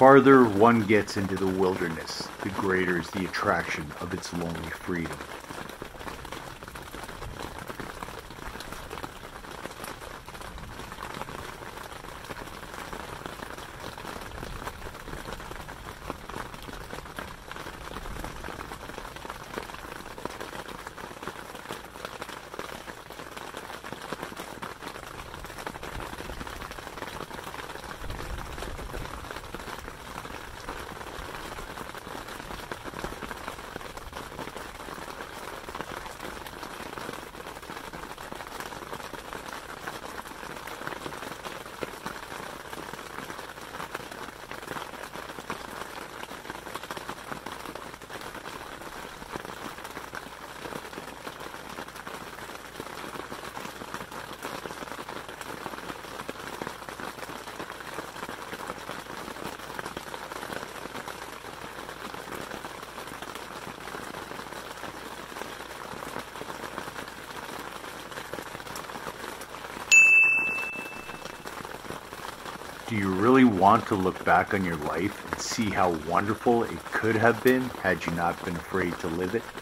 farther one gets into the wilderness, the greater is the attraction of its lonely freedom. Do you really want to look back on your life and see how wonderful it could have been had you not been afraid to live it?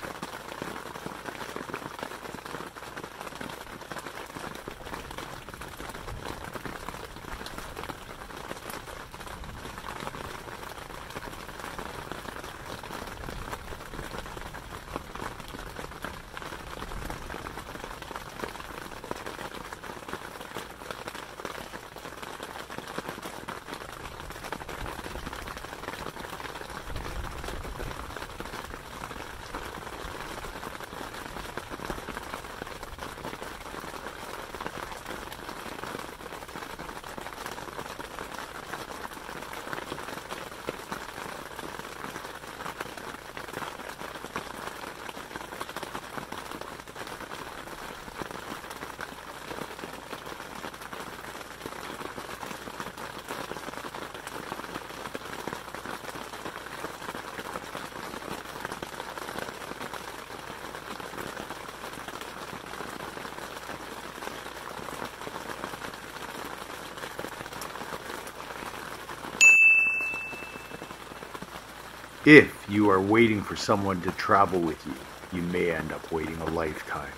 If you are waiting for someone to travel with you, you may end up waiting a lifetime.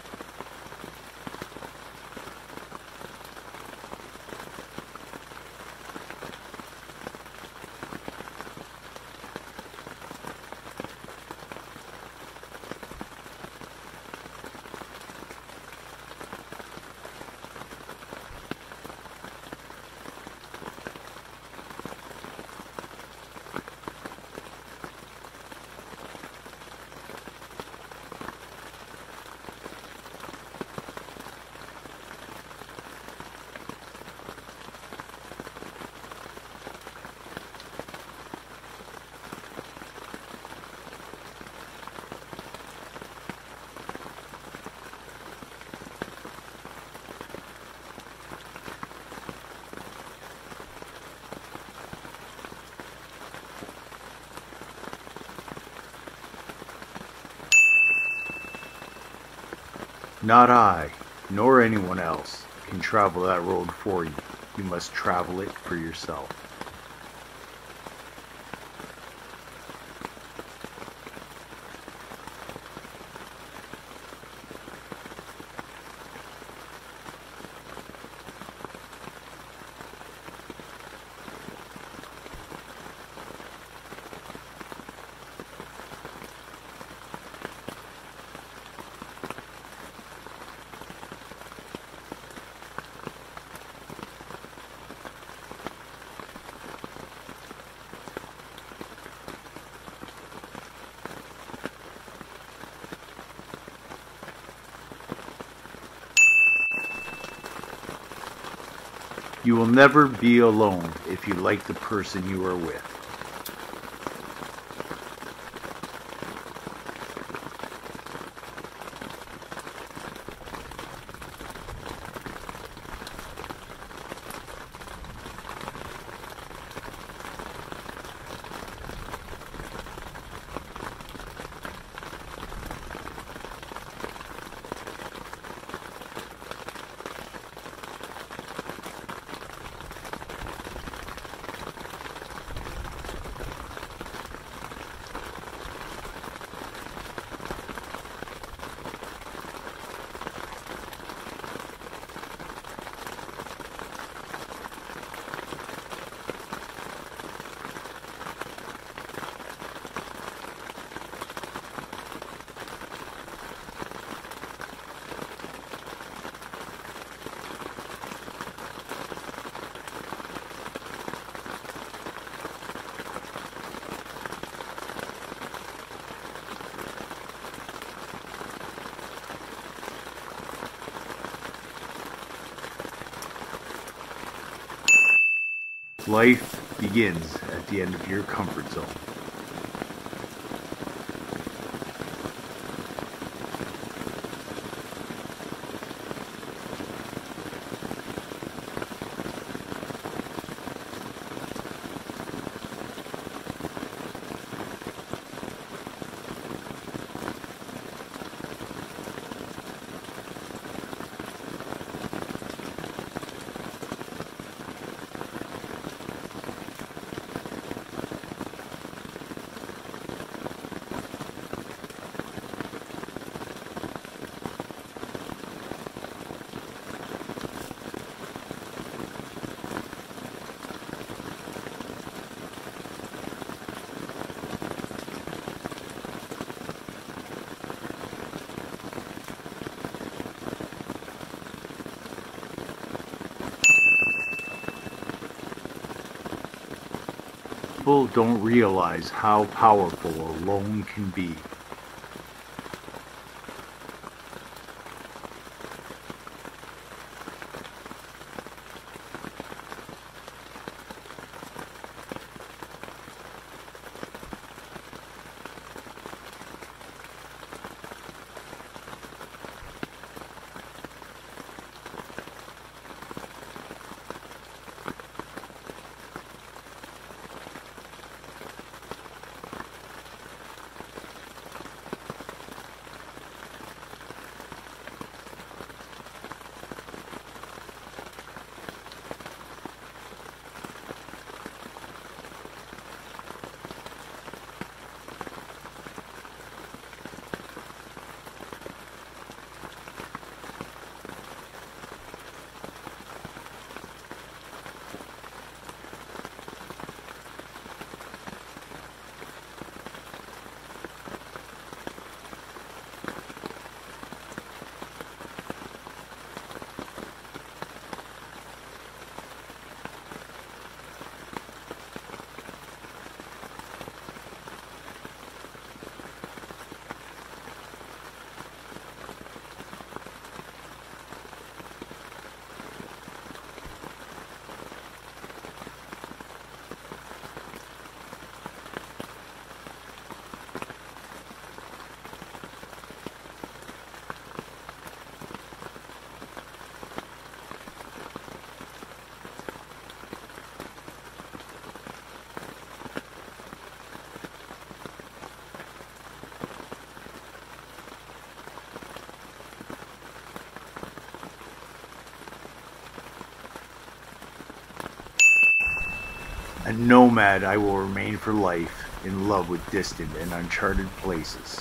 Not I, nor anyone else, can travel that road for you. You must travel it for yourself. You will never be alone if you like the person you are with. Life begins at the end of your comfort zone. People don't realize how powerful alone can be. A nomad I will remain for life, in love with distant and uncharted places.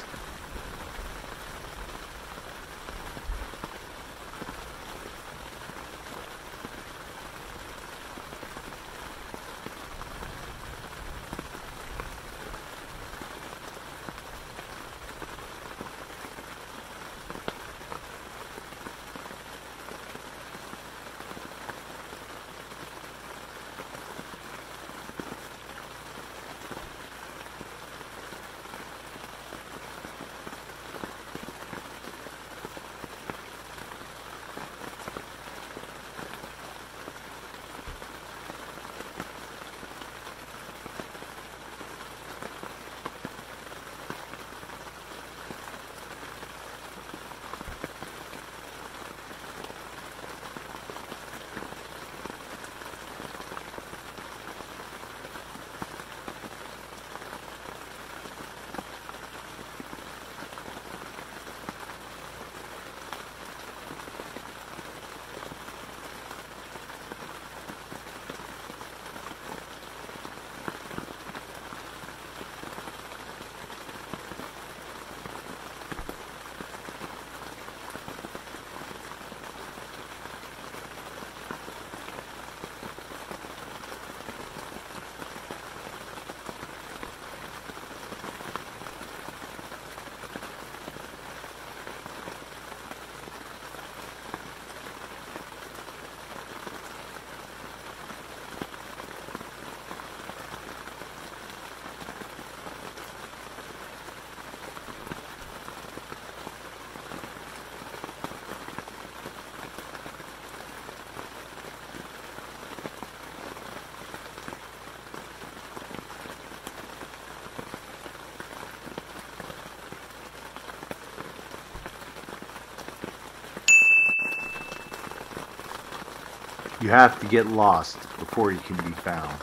You have to get lost before you can be found.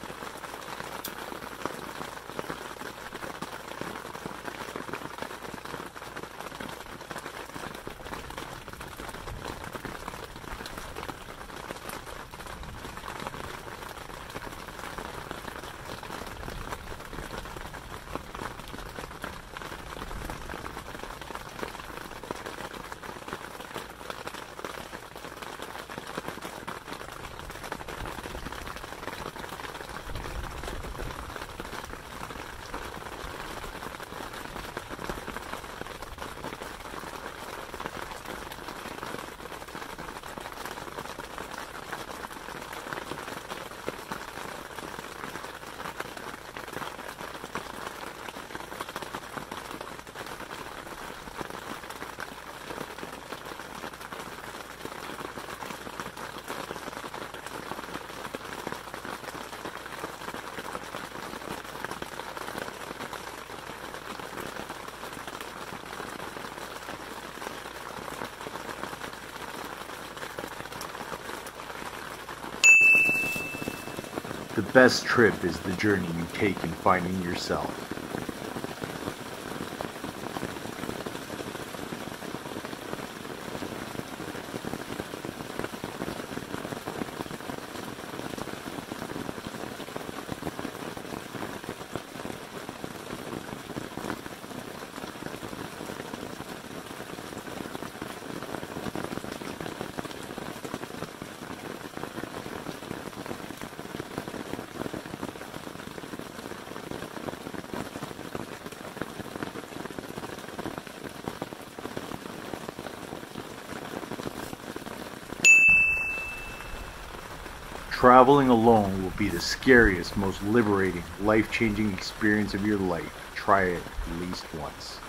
The best trip is the journey you take in finding yourself. Traveling alone will be the scariest, most liberating, life-changing experience of your life. Try it at least once.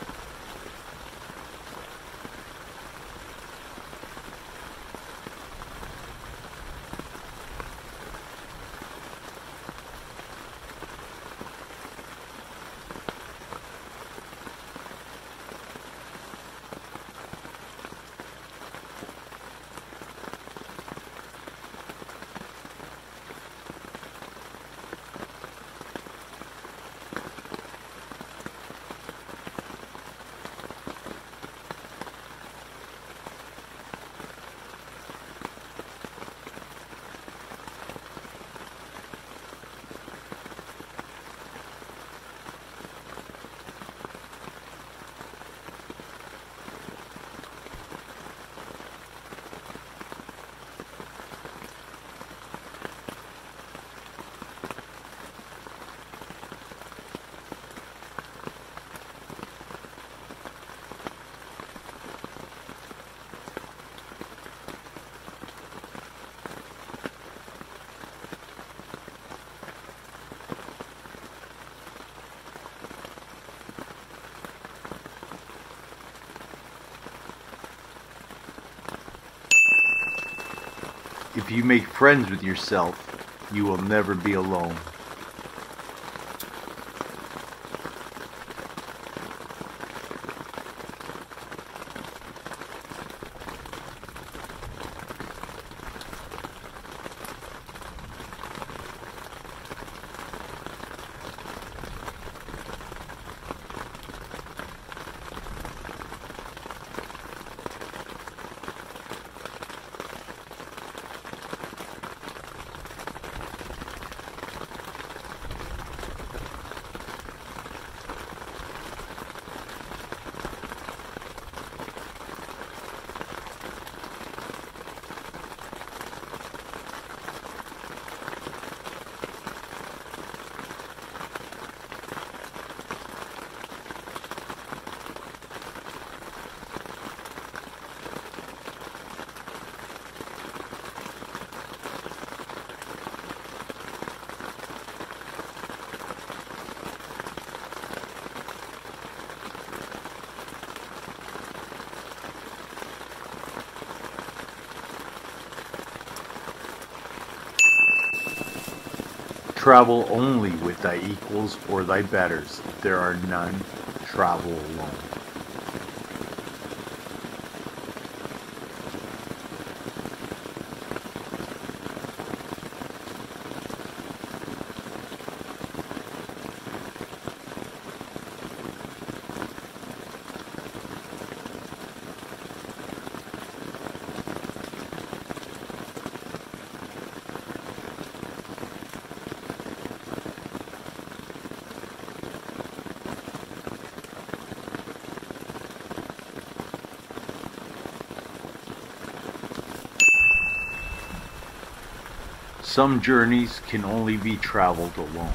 If you make friends with yourself, you will never be alone. Travel only with thy equals or thy betters. If there are none, travel alone. Some journeys can only be traveled alone.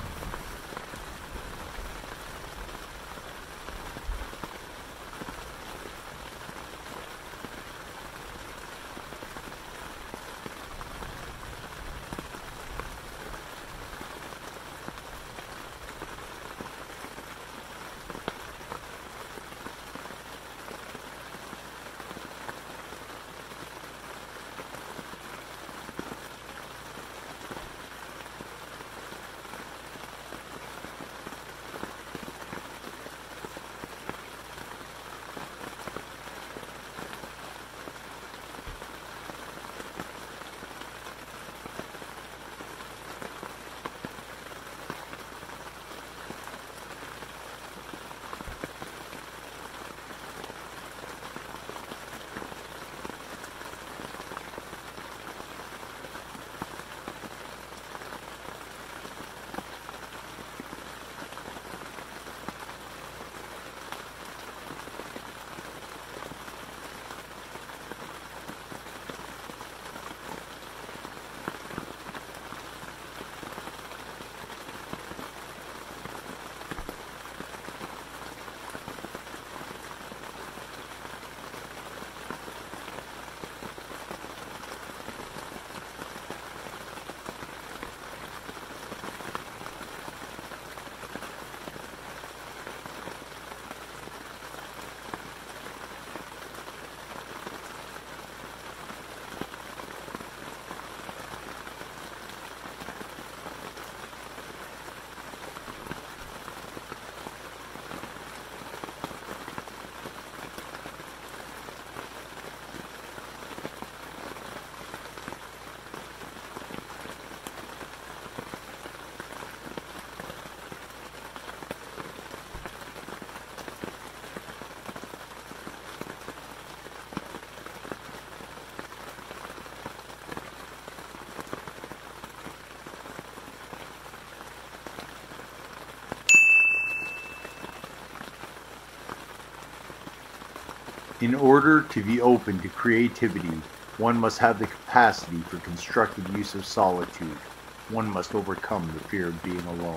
In order to be open to creativity, one must have the capacity for constructive use of solitude. One must overcome the fear of being alone.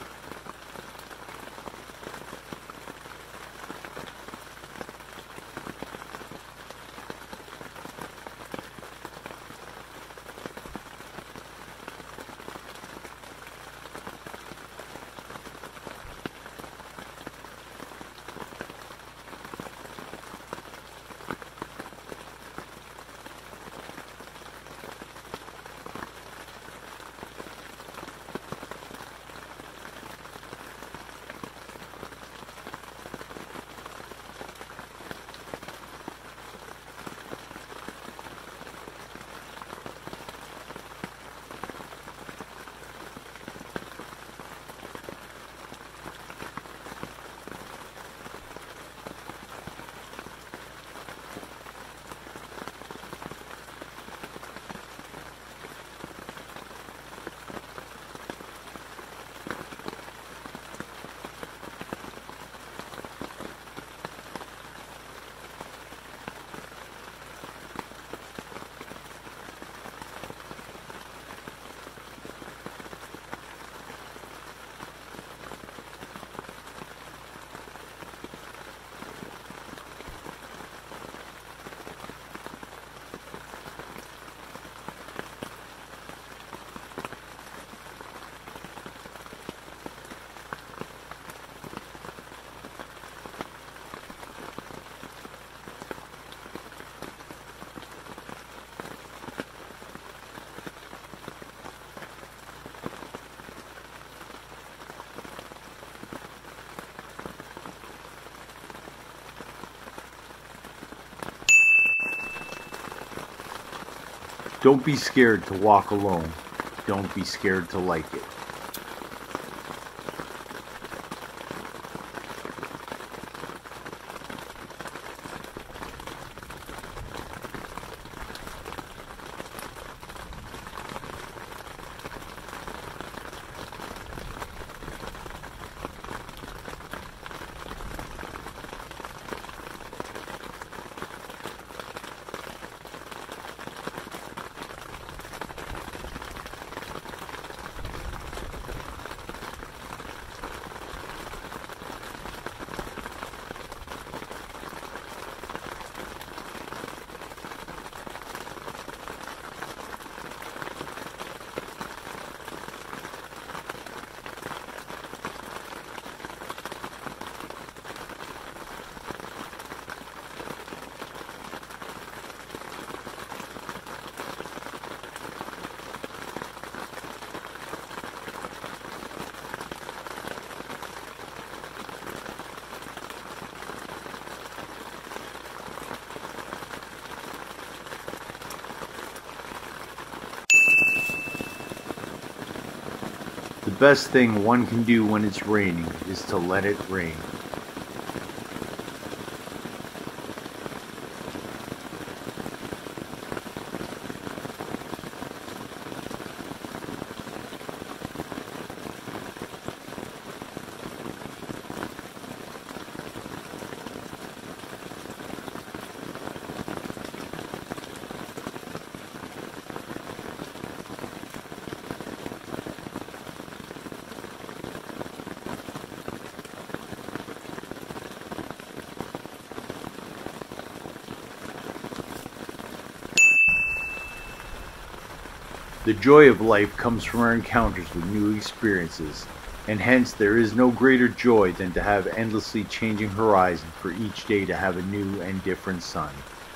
Don't be scared to walk alone. Don't be scared to like it. best thing one can do when it's raining is to let it rain. The joy of life comes from our encounters with new experiences, and hence there is no greater joy than to have endlessly changing horizon for each day to have a new and different sun.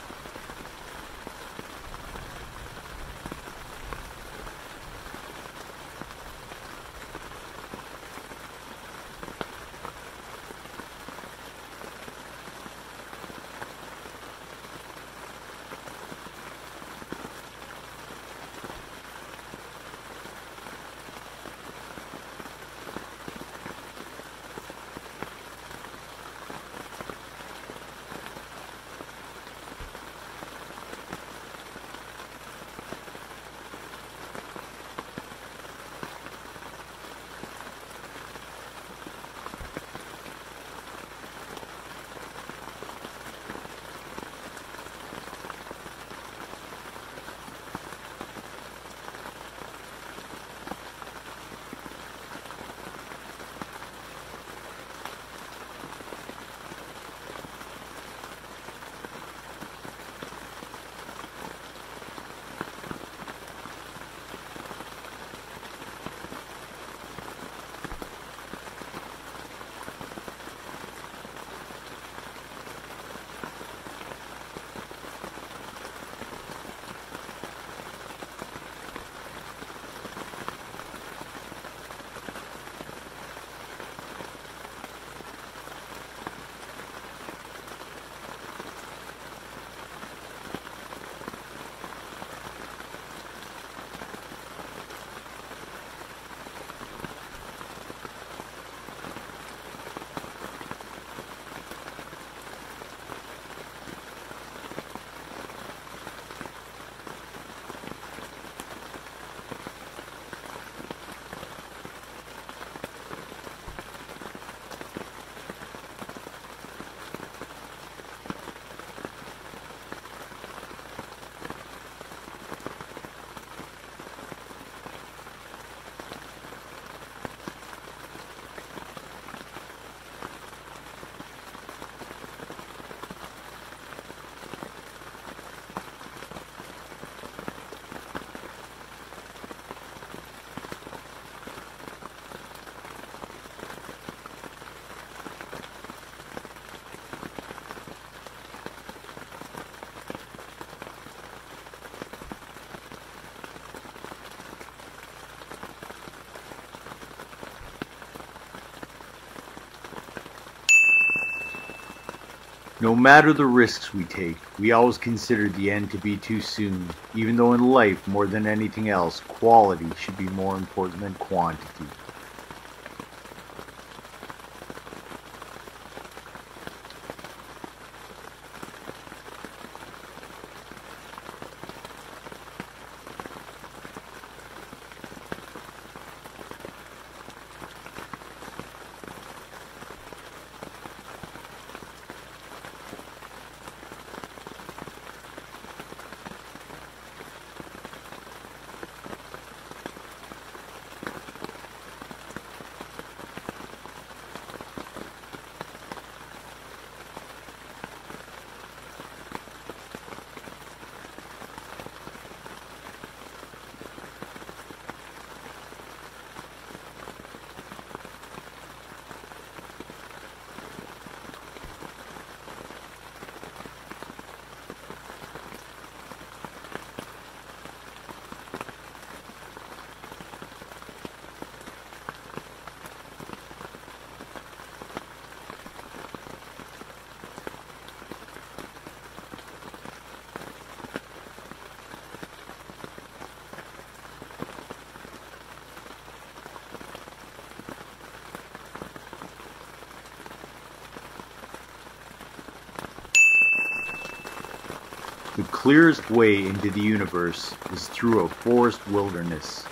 No matter the risks we take, we always consider the end to be too soon, even though in life, more than anything else, quality should be more important than quantity. clearest way into the universe is through a forest wilderness.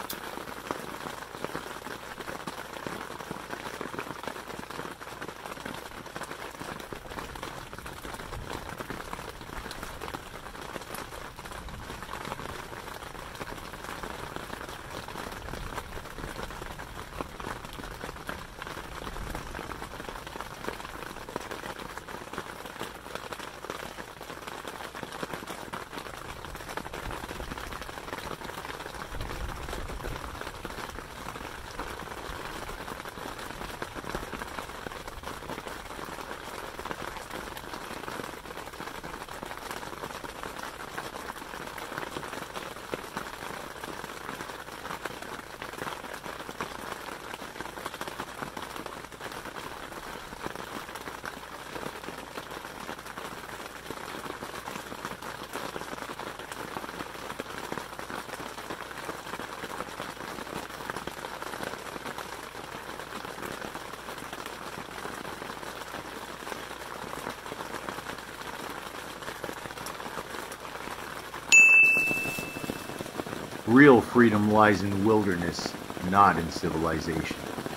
Real freedom lies in wilderness, not in civilization.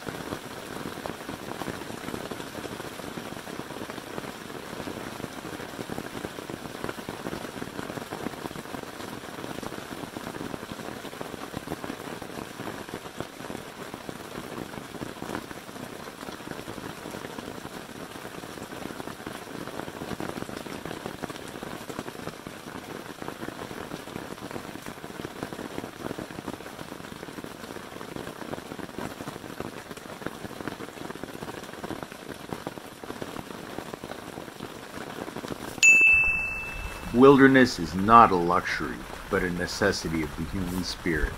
Wilderness is not a luxury, but a necessity of the human spirit.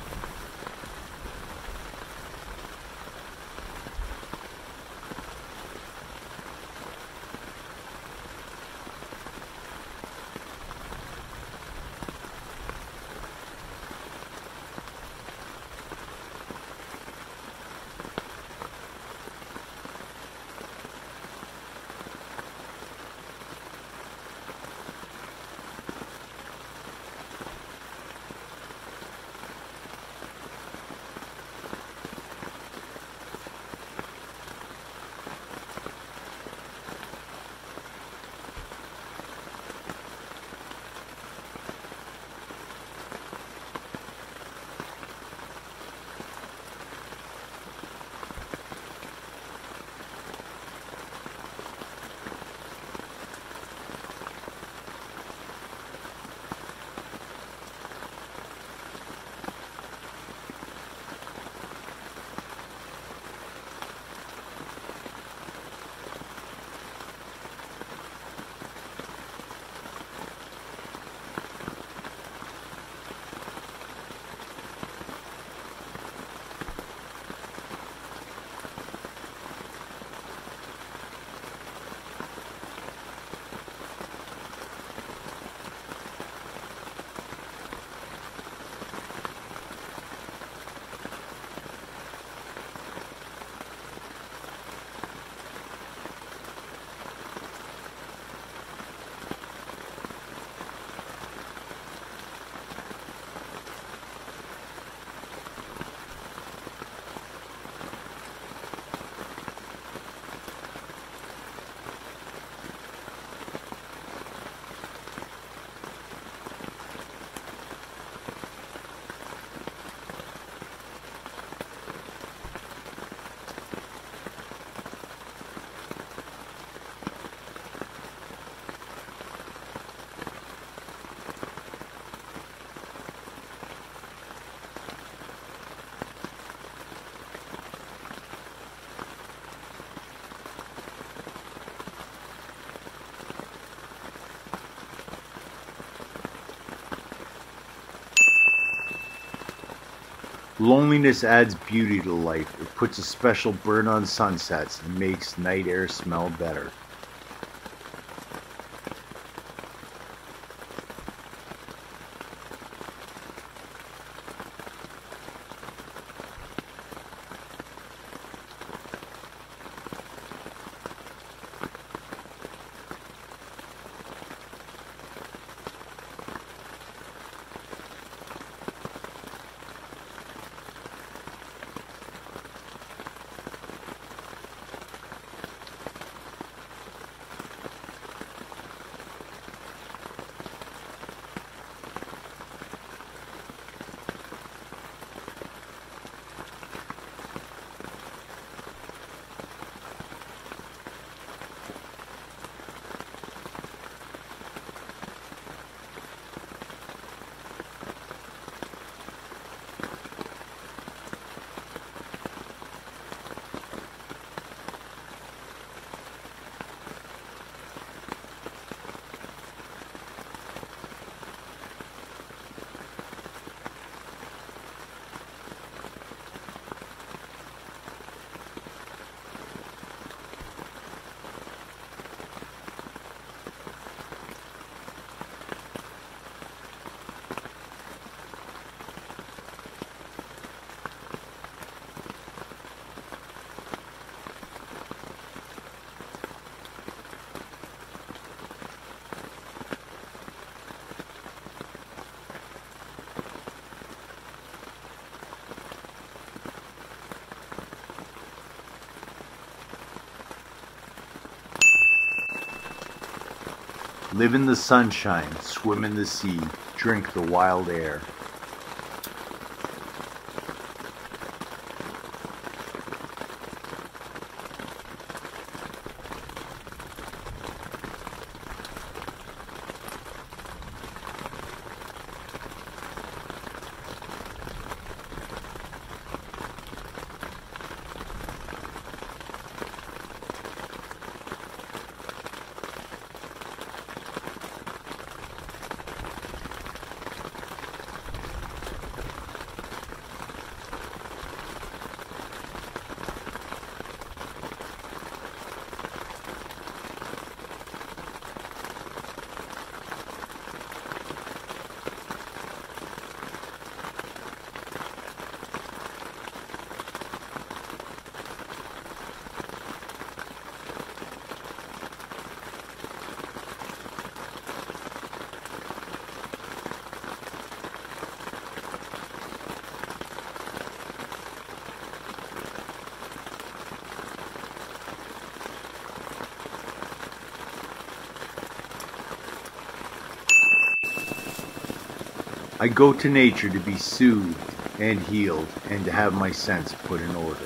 Loneliness adds beauty to life. It puts a special burn on sunsets and makes night air smell better. Live in the sunshine, swim in the sea, drink the wild air. I go to nature to be soothed and healed and to have my sense put in order.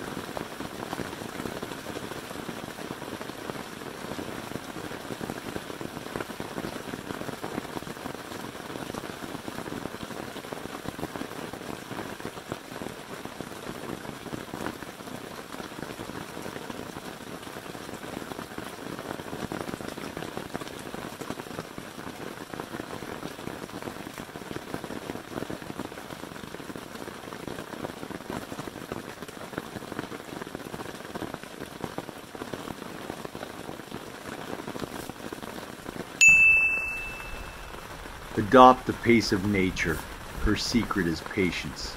Adopt the pace of nature. Her secret is patience.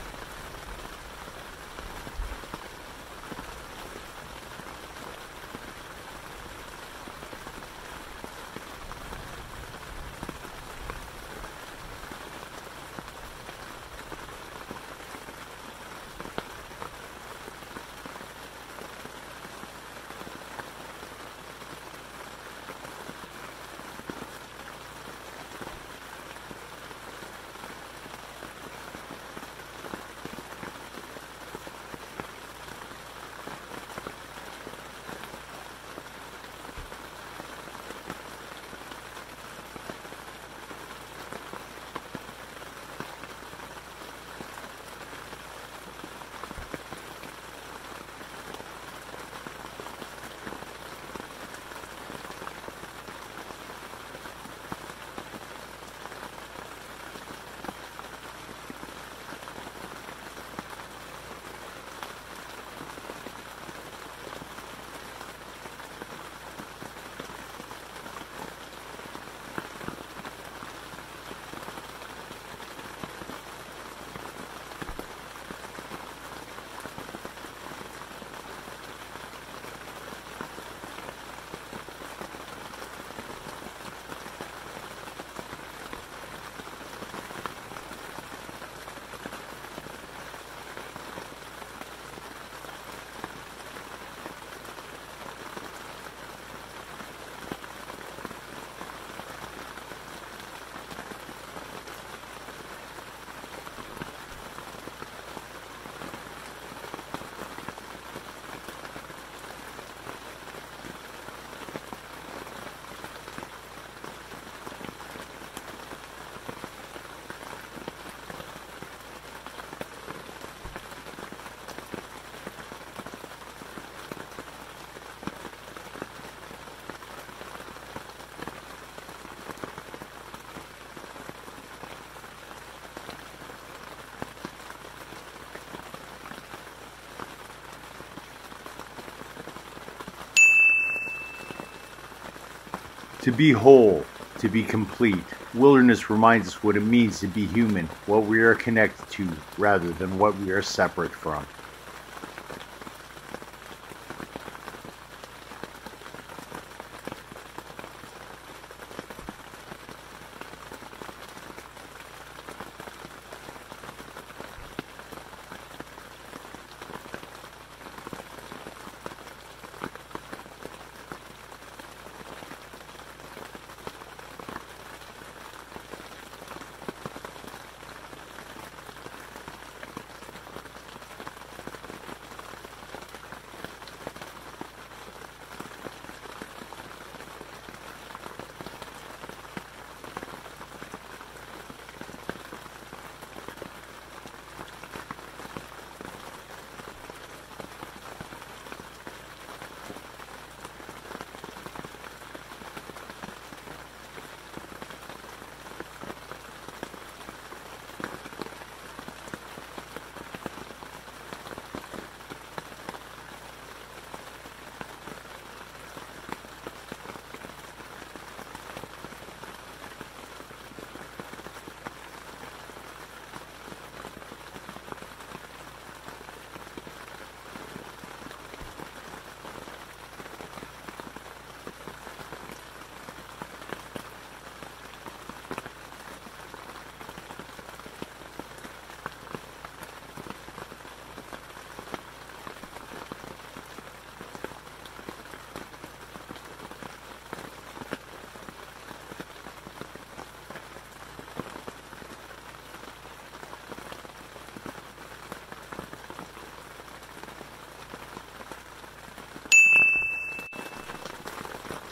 To be whole, to be complete. Wilderness reminds us what it means to be human, what we are connected to rather than what we are separate from.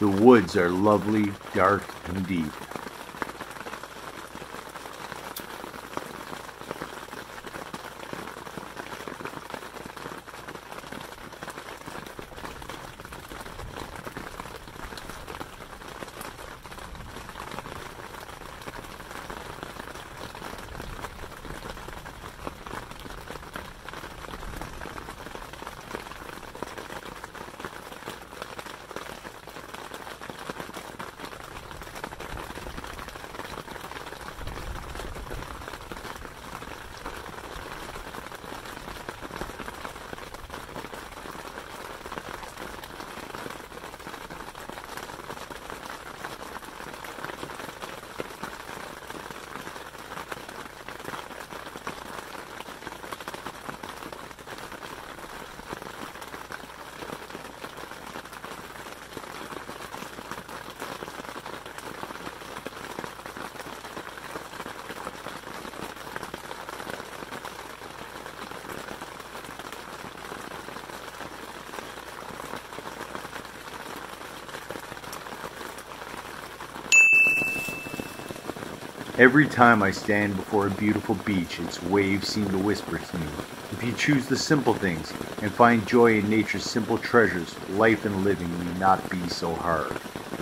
The woods are lovely, dark, and deep. Every time I stand before a beautiful beach, its waves seem to whisper to me, if you choose the simple things and find joy in nature's simple treasures, life and living need not be so hard.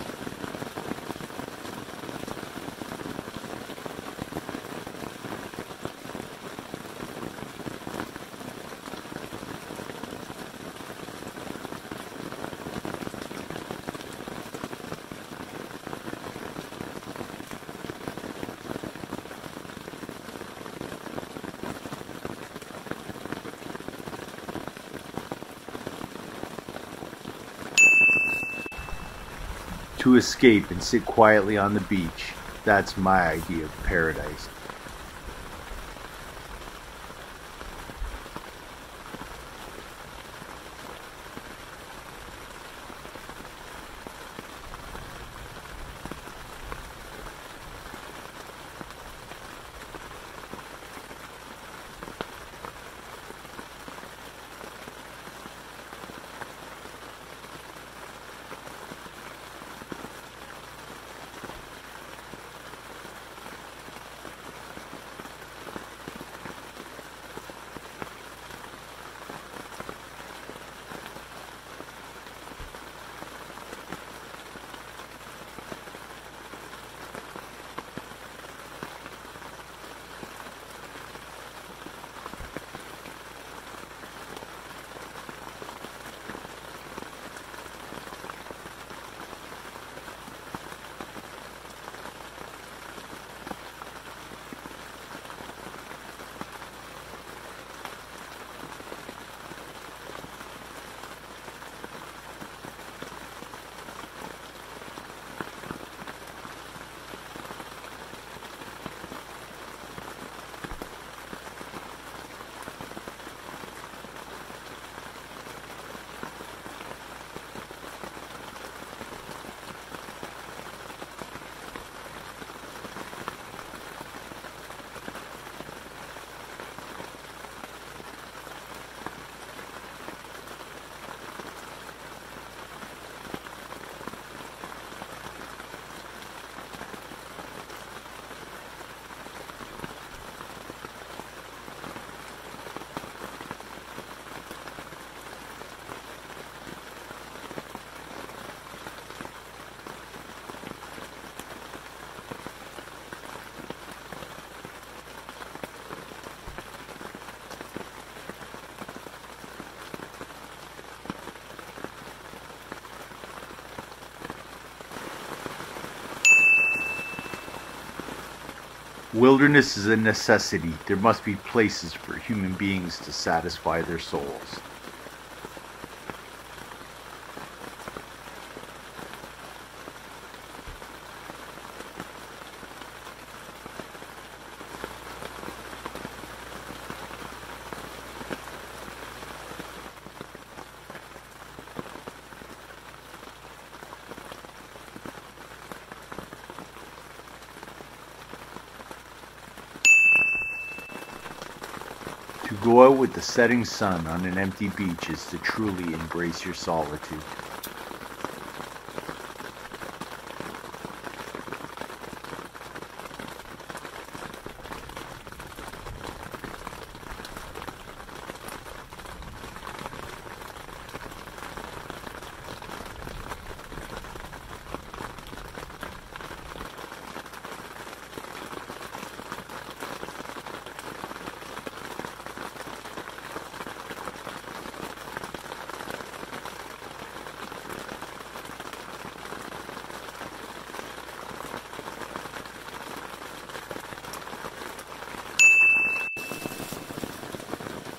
To escape and sit quietly on the beach, that's my idea of paradise. Wilderness is a necessity. There must be places for human beings to satisfy their souls. To go out with the setting sun on an empty beach is to truly embrace your solitude.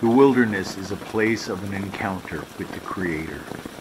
The wilderness is a place of an encounter with the Creator.